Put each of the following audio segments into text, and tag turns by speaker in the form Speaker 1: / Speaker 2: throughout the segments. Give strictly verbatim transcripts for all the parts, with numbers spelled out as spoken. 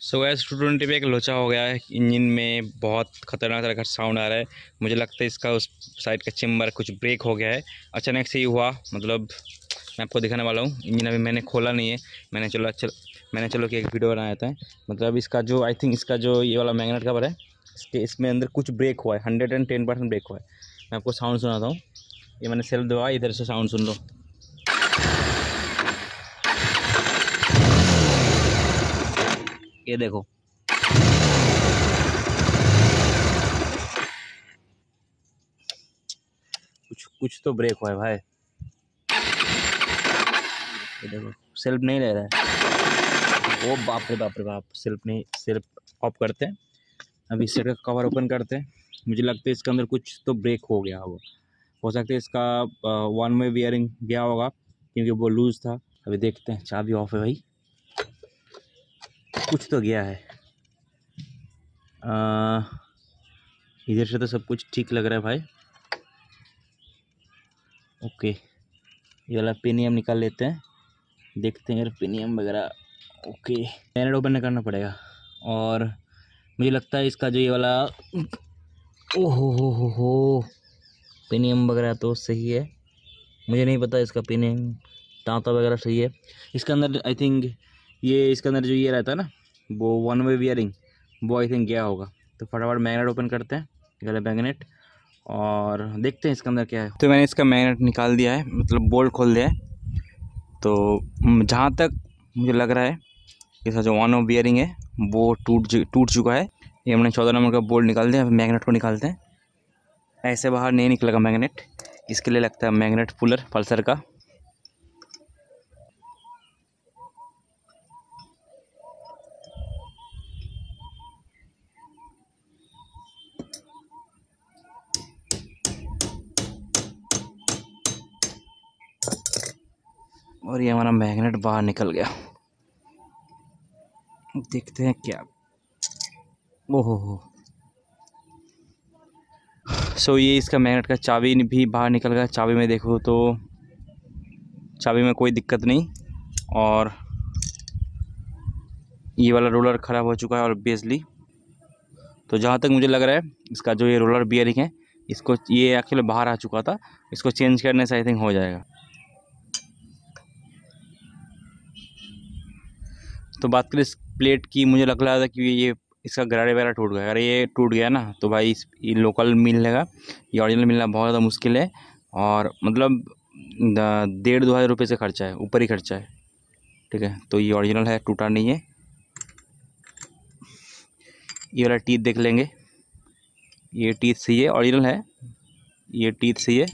Speaker 1: So gas to twenty पे एक लोचा हो गया है। इंजन में बहुत खतरनाक तरह का साउंड आ रहा है। मुझे लगता है इसका उस साइड का चेम्बर कुछ ब्रेक हो गया है। अचानक से ही हुआ, मतलब मैं आपको दिखाने वाला हूँ। इंजन अभी मैंने खोला नहीं है, मैंने चलो चल मैंने चलो कि एक वीडियो बनाया था। मतलब इसका जो आई थिंक इसका जो ये वाला मैग्नेट कवर है, इसके इसमें अंदर कुछ ब्रेक हुआ है। Hundred and ten percent break हुआ है। मैं आपको साउंड सुनाता हूँ। ये मैंने सेल्फ दबाया, इधर से साउंड सुन लो। ये देखो, कुछ कुछ तो ब्रेक हुआ है भाई। ये देखो, सेल्फ नहीं ले रहा है। ओ बाप रे बाप रे बाप, सेल्फ नहीं, सेल्फ ऑफ करते हैं। अभी इस का कवर ओपन करते हैं। मुझे लगता है इसके अंदर कुछ तो ब्रेक हो गया होगा। हो सकता है इसका वन वे बियरिंग गया होगा, क्योंकि वो लूज था। अभी देखते हैं। चाबी ऑफ है भाई, कुछ तो गया है। इधर से तो सब कुछ ठीक लग रहा है भाई। ओके, ये वाला पिनियम निकाल लेते हैं, देखते हैं यार पिनियम वगैरह। ओके, मैनेट ओपन करना पड़ेगा। और मुझे लगता है इसका जो ये वाला, ओहो हो हो हो पिनियम वगैरह तो सही है। मुझे नहीं पता इसका पिनियम तांता वगैरह सही है। इसके अंदर आई थिंक ये इसके अंदर जो ये रहता है ना, वो वन वे बियरिंग, वो आई थिंक गया होगा। तो फटाफट मैग्नेट ओपन करते हैं, ये मैग्नेट, और देखते हैं इसके अंदर क्या है। तो मैंने इसका मैग्नेट निकाल दिया है, मतलब बोल्ट खोल दिया है। तो जहाँ तक मुझे लग रहा है इसका जो वन वे बियरिंग है वो टूट टूट चुका है। ये हमने चौदह नंबर का बोल्ट निकाल दिया। मैग्नेट को निकालते हैं। ऐसे बाहर नहीं निकलेगा मैग्नेट, इसके लिए लगता है मैग्नेट पुलर पल्सर का। और ये हमारा मैग्नेट बाहर निकल गया। देखते हैं क्या। ओहो हो, सो ये इसका मैग्नेट का चाबी भी बाहर निकल गया। चाबी में देखो तो चाबी में कोई दिक्कत नहीं। और ये वाला रोलर ख़राब हो चुका है और बेसली। तो जहाँ तक मुझे लग रहा है इसका जो ये रोलर बियरिंग है, इसको ये एक्चुअली बाहर आ चुका था, इसको चेंज करने से आई थिंक हो जाएगा। तो बात करें इस प्लेट की, मुझे लग रहा था कि ये इसका गरारे वगैरह टूट गया। अगर ये टूट गया ना तो भाई इस ये लोकल मिलने, ये ओरिजिनल मिलना बहुत ज़्यादा मुश्किल है। और मतलब डेढ़ दो हज़ार रुपये से खर्चा है, ऊपर ही खर्चा है। ठीक है, तो ये ओरिजिनल है, टूटा नहीं है। ये वाला टीथ देख लेंगे, ये टीथ सही है, ओरिजिनल है। ये टीथ सही है।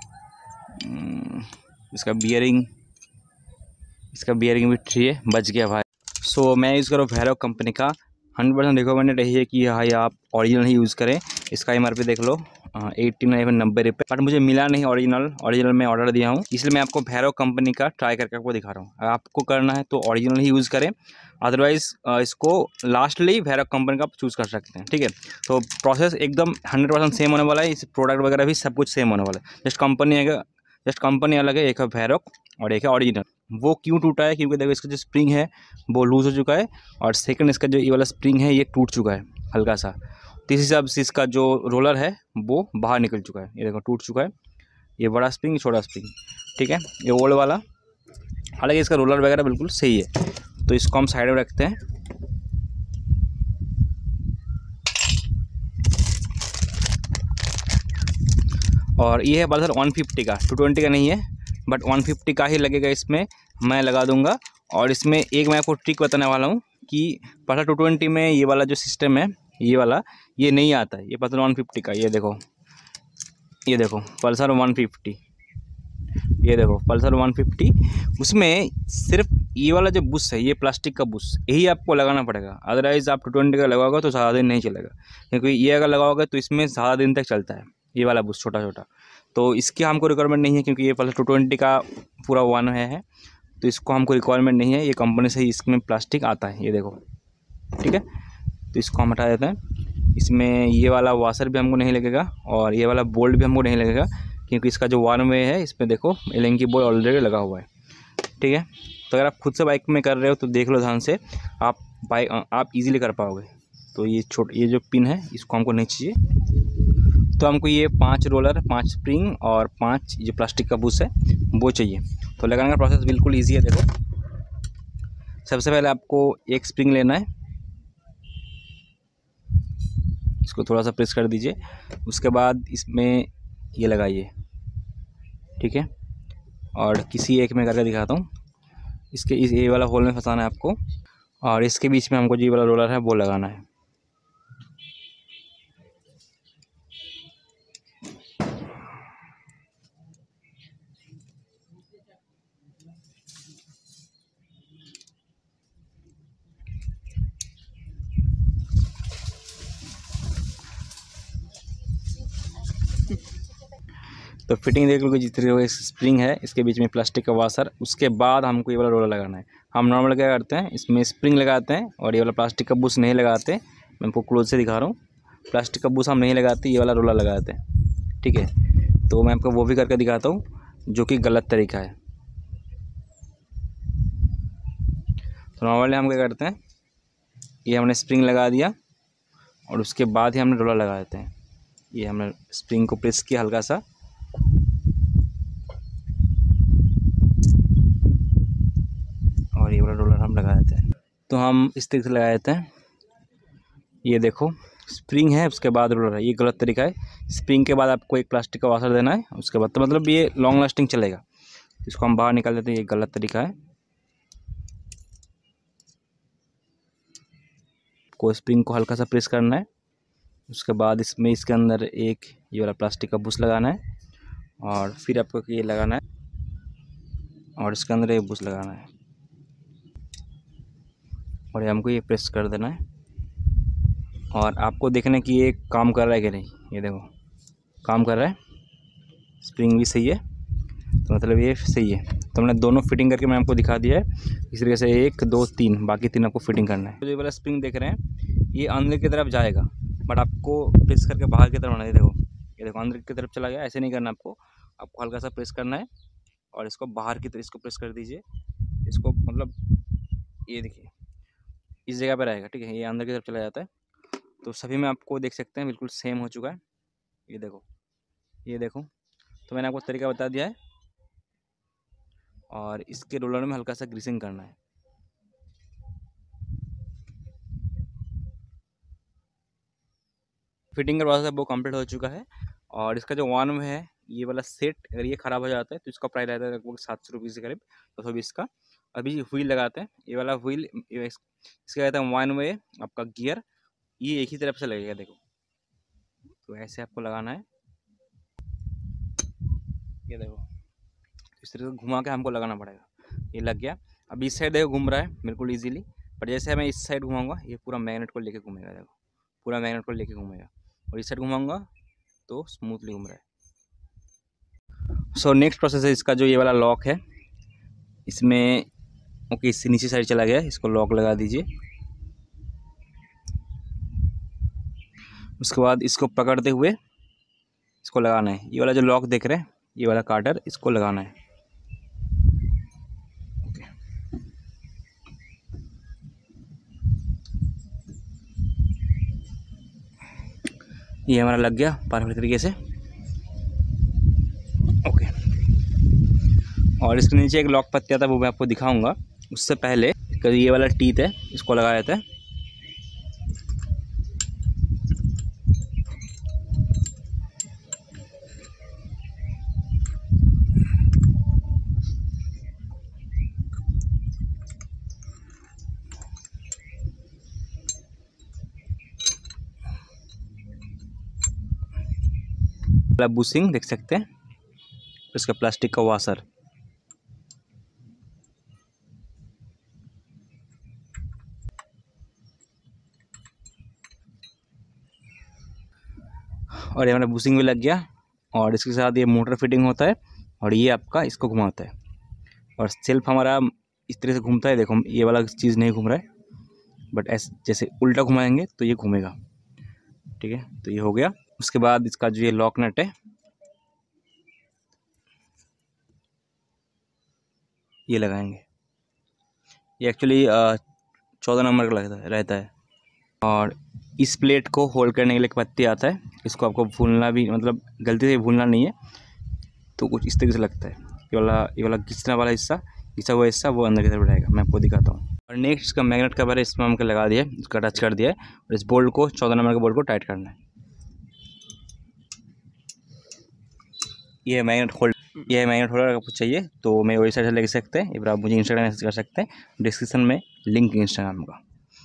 Speaker 1: इसका बियरिंग इसका बियरिंग भी ठीक है, बच गया भाई। सो so, मैं यूज़ करूँ वैरोक कंपनी का। हंड्रेड परसेंट रिकमेंडेड यही है कि भाई आप ओरिजिनल ही यूज़ करें। इसका एम आर पी देख लो, एट्टी नाइन नब्बे रुपये, बट मुझे मिला नहीं ओरिजिनल। ओरिजिनल मैं ऑर्डर दिया हूँ, इसलिए मैं आपको वैरोक कंपनी का ट्राई करके आपको दिखा रहा हूँ। अगर आपको करना है तो ओरिजिनल ही यूज़ करें, अदरवाइज़ इसको लास्टली वैरोक कंपनी का चूज़ कर सकते हैं। ठीक है, तो प्रोसेस एकदम हंड्रेड परसेंट सेम होने वाला है। इस प्रोडक्ट वगैरह भी सब कुछ सेम होने वाला है। जस्ट कंपनी है जस्ट कंपनी अलग है, एक है वैरोक और एक है ओरिजिनल। वो क्यों टूटा है, क्योंकि देखो इसका जो स्प्रिंग है वो लूज़ हो चुका है, और सेकंड इसका जो ये वाला स्प्रिंग है ये टूट चुका है हल्का सा। तो इस हिसाब से इसका जो रोलर है वो बाहर निकल चुका है। ये देखो टूट चुका है, ये बड़ा स्प्रिंग, छोटा स्प्रिंग। ठीक है, ये ओल्ड वाला। हालांकि इसका रोलर वगैरह बिल्कुल सही है। तो इसको हम साइड में रखते हैं। और ये है पल्सर वन फिफ्टी का, टू ट्वेंटी का नहीं है, बट वन फिफ्टी का ही लगेगा इसमें, मैं लगा दूंगा। और इसमें एक मैं आपको ट्रिक बताने वाला हूँ कि पल्सर टू ट्वेंटी में ये वाला जो सिस्टम है, ये वाला ये नहीं आता है। ये पल्सर वन फिफ्टी का, ये देखो ये देखो पल्सर वन फिफ्टी, ये देखो पल्सर वन फिफ्टी, उसमें सिर्फ ये वाला जो बुश है, ये प्लास्टिक का बुश, यही आपको लगाना पड़ेगा। अदरवाइज़ आप टू ट्वेंटी का लगाओगे तो ज़्यादा दिन नहीं चलेगा, क्योंकि ये अगर लगाओगे तो इसमें ज़्यादा दिन तक चलता है ये वाला बुश छोटा छोटा। तो इसकी हमको रिक्वायरमेंट नहीं है, क्योंकि ये पल्सर टू ट्वेंटी का पूरा वन है, है तो इसको हमको रिक्वायरमेंट नहीं है। ये कंपनी से ही इसमें प्लास्टिक आता है, ये देखो। ठीक है, तो इसको हम हटा देते हैं। इसमें ये वाला वाशर भी हमको नहीं लगेगा, और ये वाला बोल्ट भी हमको नहीं लगेगा, क्योंकि इसका जो वन वे है इसमें देखो एलेंकी बोल्ट ऑलरेडी लगा हुआ है। ठीक है, तो अगर आप खुद से बाइक में कर रहे हो तो देख लो ध्यान से। आप बाई आप इजीली कर पाओगे। तो ये छोट ये जो पिन है इसको हमको नहीं चाहिए। तो हमको ये पांच रोलर, पांच स्प्रिंग और पांच जो प्लास्टिक का बुश है वो चाहिए। तो लगाने का प्रोसेस बिल्कुल ईजी है। देखो, सबसे पहले आपको एक स्प्रिंग लेना है, इसको थोड़ा सा प्रेस कर दीजिए। उसके बाद इसमें ये लगाइए, ठीक है। और किसी एक में करके दिखाता हूँ। इसके इस ये वाला होल में फंसाना है आपको, और इसके बीच में हमको जो ये वाला रोलर है वो लगाना है। तो फिटिंग देख लो, जिस तरीके का स्प्रिंग है, इसके बीच में प्लास्टिक का वाशर, उसके बाद हमको ये वाला रोलर लगाना है। हम नॉर्मल क्या करते हैं, इसमें स्प्रिंग लगाते हैं और ये वाला प्लास्टिक का बुश नहीं लगाते। मैं आपको क्लोज से दिखा रहा हूँ, प्लास्टिक का बुश हम नहीं लगाते, ये वाला रोलर लगाते हैं, ठीक है। तो मैं आपको वो भी करके दिखाता हूँ, जो कि गलत तरीका है। तो नॉर्मली हम क्या करते हैं, ये हमने स्प्रिंग लगा दिया और उसके बाद ही हमने रोलर लगा देते हैं। ये हमने स्प्रिंग को प्रेस किया हल्का सा, और ये वाला रोलर हम लगा देते हैं। तो हम इस तरीके से लगा देते हैं। ये देखो, स्प्रिंग है उसके बाद रोलर है, ये गलत तरीका है। स्प्रिंग के बाद आपको एक प्लास्टिक का वाशर देना है, उसके बाद तो मतलब ये लॉन्ग लास्टिंग चलेगा। इसको हम बाहर निकाल देते हैं, ये गलत तरीका है। को स्प्रिंग को हल्का सा प्रेस करना है, उसके बाद इसमें इसके अंदर एक ये वाला प्लास्टिक का बुश लगाना है, और फिर आपको ये लगाना है और इसके अंदर एक बुश लगाना है, और ये हमको ये प्रेस कर देना है। और आपको देखना है कि ये काम कर रहा है कि नहीं। ये देखो काम कर रहा है, स्प्रिंग भी सही है, तो मतलब ये सही है। तो हमने दोनों फिटिंग करके मैं आपको दिखा दिया है। इस तरीके से एक दो तीन, बाकी तीन आपको फिटिंग करना है। तो ये वाला स्प्रिंग देख रहे हैं, ये अंदर की तरफ जाएगा, बट आपको प्रेस करके बाहर की तरफ आना है। देखो, ये देखो अंदर की तरफ चला गया। ऐसे नहीं करना आपको, आपको हल्का सा प्रेस करना है और इसको बाहर की तरफ इसको प्रेस कर दीजिए। इसको मतलब ये देखिए इस जगह पर रहेगा, ठीक है। ये अंदर की तरफ चला जाता है। तो सभी में आपको देख सकते हैं बिल्कुल सेम हो चुका है। ये देखो, ये देखो, तो मैंने आपको तरीका बता दिया है। और इसके रोलर में हल्का सा ग्रीसिंग करना है। फिटिंग का प्रोसेस वो कंप्लीट हो चुका है। और इसका जो वन वे है, ये वाला सेट अगर ये ख़राब हो जाता है तो इसका प्राइस रहता है लगभग सात सौ रुपीज़ के करीब, दो सौ बीस का। अभी व्हील लगाते हैं, ये वाला व्हील इसका कहता है वन वे आपका गियर, ये एक ही तरफ से लगेगा। देखो, तो ऐसे आपको लगाना है। ये देखो, इस तरह से घुमा के हमको लगाना पड़ेगा। ये लग गया। अब इस साइड देखो घूम रहा है बिल्कुल इजीली, पर जैसे मैं इस साइड घुमाऊंगा ये पूरा मैग्नेट को लेके घूमेगा। देखो, पूरा मैग्नेट को लेके घूमेगा, और इस साइड घुमाऊंगा तो स्मूथली घूम रहा है। सो नेक्स्ट प्रोसेस है इसका, जो ये वाला लॉक है इसमें, ओके इससे नीचे साइड चला गया, इसको लॉक लगा दीजिए। उसके बाद इसको पकड़ते हुए इसको लगाना है। ये वाला जो लॉक देख रहे हैं, ये वाला कार्टर, इसको लगाना है। ये हमारा लग गया परफेक्ट तरीके से, ओके। और इसके नीचे एक लॉक पत्ती आता है, वो मैं आपको दिखाऊंगा। उससे पहले इसका ये वाला टीथ है, इसको लगाया जाता है। बुशिंग देख सकते हैं, इसका प्लास्टिक का वाशर। और ये हमारा बुशिंग भी लग गया। और इसके साथ ये मोटर फिटिंग होता है, और ये आपका इसको घुमाता है। और सेल्फ हमारा इस तरह से घूमता है। देखो, ये वाला चीज़ नहीं घूम रहा है, बट ऐसे जैसे उल्टा घुमाएंगे तो ये घूमेगा, ठीक है। तो ये हो गया। उसके बाद इसका जो ये लॉक नट है, ये लगाएंगे। ये एक्चुअली चौदह नंबर का लगता है रहता है। और इस प्लेट को होल्ड करने के लिए एक पत्ती आता है, इसको आपको भूलना भी मतलब गलती से भूलना नहीं है। तो कुछ इस तरीके से लगता है, ये वाला ये वाला घिसना वाला हिस्सा, घिसा हुआ हिस्सा वो अंदर की तरफ रहेगा। मैं आपको दिखाता हूँ। और नेक्स्ट इसका मैग्नेट कवर है, इसमें हमको लगा दिया है, इसका टच कर दिया है और इस बोल्ट को चौदह नंबर के बोल्ट को टाइट करना है। ये मैग्नेट होल्ड ये मैग्नेट होल्डर आपको चाहिए तो मैं वही साइड से ले सकते हैं, या आप मुझे इंस्टाग्राम मैसेज कर सकते हैं, डिस्क्रिप्शन में लिंक इंस्टाग्राम का।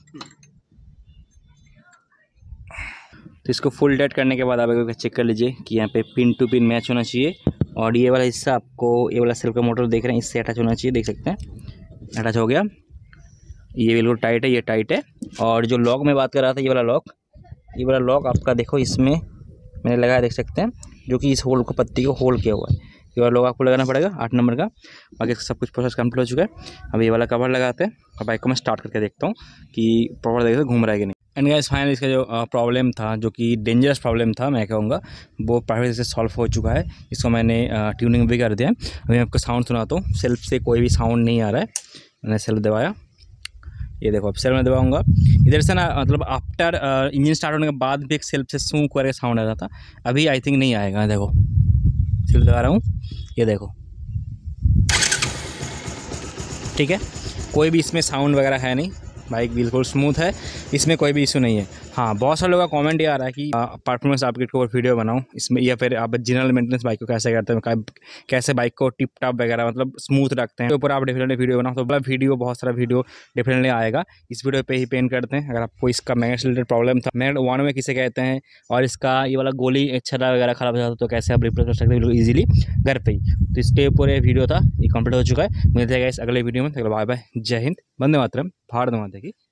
Speaker 1: तो इसको फुल टाइट करने के बाद आप एक चेक कर लीजिए कि यहाँ पे पिन टू पिन मैच होना चाहिए। और ये वाला हिस्सा आपको, ये वाला सेल्फ का मोटर देख रहे हैं, इससे अटैच होना चाहिए, देख सकते हैं अटैच हो गया। ये बिल्कुल टाइट है, ये टाइट है। और जो लॉक में बात कर रहा था, ये वाला लॉक ये वाला लॉक आपका देखो इसमें मैंने लगाया, देख सकते हैं, जो कि इस होल को पत्ती को होल्ड किया हुआ है। ये वाला लॉक आपको लगाना पड़ेगा आठ नंबर का। बाकी सब कुछ प्रोसेस कंप्लीट हो चुका है। अब ये वाला कवर लगाते हैं और बाइक को मैं स्टार्ट करके देखता हूँ कि प्रॉपर तरीके से घूम रहा है कि नहीं। एंड गाइस फाइनली इसका जो प्रॉब्लम था, जो कि डेंजरस प्रॉब्लम था मैं कहूँगा, वो परफेक्ट से सॉल्व हो चुका है। इसको मैंने ट्यूनिंग भी कर दिया है। अभी मैं आपको साउंड सुनाता हूँ। सेल्फ से कोई भी साउंड नहीं आ रहा है, मैंने सेल्फ दबाया, ये देखो अब सेल्फ में दबाऊंगा, इधर से ना मतलब आफ्टर इंजन स्टार्ट होने के बाद भी एक सेल्फ से सूं करके साउंड आ रहा था। अभी आई थिंक नहीं आएगा। देखो सेल्फ दबा रहा हूँ, ये देखो, ठीक है, कोई भी इसमें साउंड वगैरह है नहीं, बाइक बिल्कुल स्मूथ है, इसमें कोई भी इशू नहीं है। हाँ, बहुत सारे लोगों का कमेंट ये आ रहा है कि परफॉर्मेंस अपग्रेड को वीडियो बनाऊँ इसमें, या फिर आप जनरल मेंटेनेंस बाइक को कैसे करते हैं, कैसे बाइक को टिप टॉप वगैरह मतलब स्मूथ रखते हैं, तो ऊपर आप डेफिनेटली वीडियो बनाओ। तो बड़ा वीडियो, बहुत सारा वीडियो डेफिनेटली आएगा। इस वीडियो पे ही पेन करते हैं। अगर आपको इसका मैग्नेट से रिलेटेड प्रॉब्लम था, मैग्नेट वन में किसे कहते हैं, और इसका ये वाला गोली छर्रा वगैरह खराब हो जाता है तो कैसे आप रिप्लेस कर सकते हैं बिल्कुल ईजिली घर पर ही। तो इसके ऊपर ये वीडियो था, ये कंप्लीट हो चुका है। मिलते हैं इस अगले वीडियो में। बाय बाय, जय हिंद, वंदे मातरम, भारत माता की।